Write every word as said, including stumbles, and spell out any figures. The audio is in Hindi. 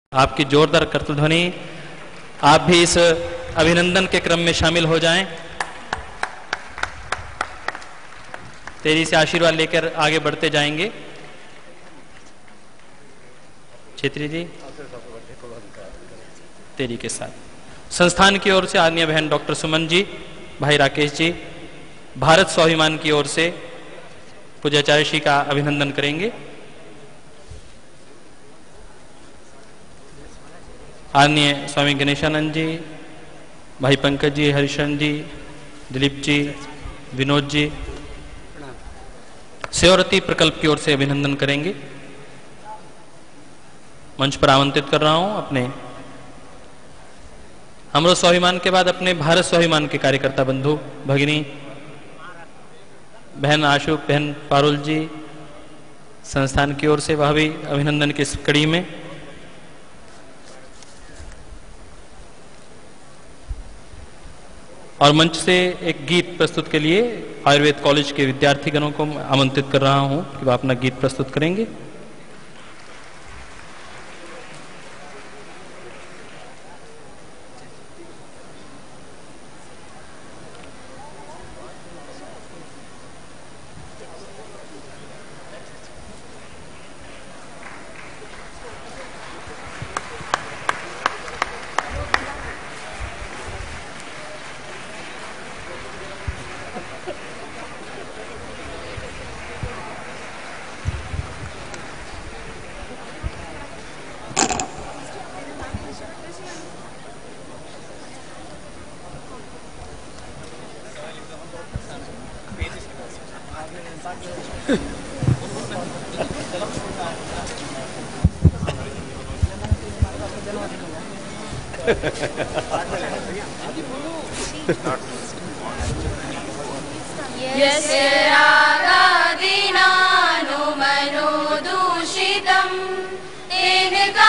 आपकी जोरदार करतल ध्वनि। आप भी इस अभिनंदन के क्रम में शामिल हो जाएं। तेजी से आशीर्वाद लेकर आगे बढ़ते जाएंगे। छेत्री जी तेजी के साथ संस्थान की ओर से आदरणीय बहन डॉक्टर सुमन जी, भाई राकेश जी भारत स्वाभिमान की ओर से पूज्याचार्य श्री का अभिनंदन करेंगे। आदरणीय स्वामी गणेशानंद जी, भाई पंकज जी, हरिशरण जी, दिलीप जी, विनोद जी सेवारती प्रकल्प की ओर से अभिनंदन करेंगे। मंच पर आमंत्रित कर रहा हूं अपने हमरो स्वाभिमान के बाद अपने भारत स्वाभिमान के कार्यकर्ता बंधु भगिनी बहन आशु, बहन पारुल जी संस्थान की ओर से वह भी अभिनंदन की इस कड़ी में। और मंच से एक गीत प्रस्तुत के लिए आयुर्वेद कॉलेज के विद्यार्थीगणों को आमंत्रित कर रहा हूं कि वह अपना गीत प्रस्तुत करेंगे। यस्य रागादीनानुमनो दूषितम् तेन